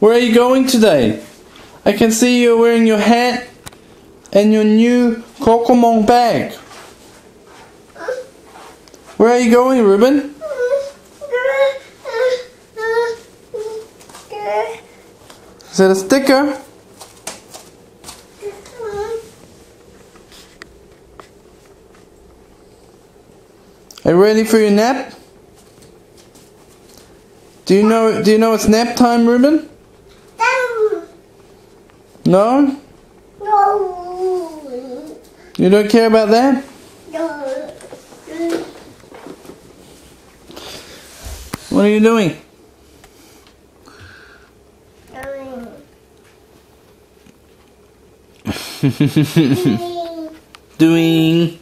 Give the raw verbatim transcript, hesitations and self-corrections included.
Where are you going today? I can see you're wearing your hat and your new Kokomon bag. Where are you going, Ruben? Is that a sticker? Are you ready for your nap? Do you know do you know it's nap time, Ruben? No? No. You don't care about that? No. What are you doing? Doing. Doing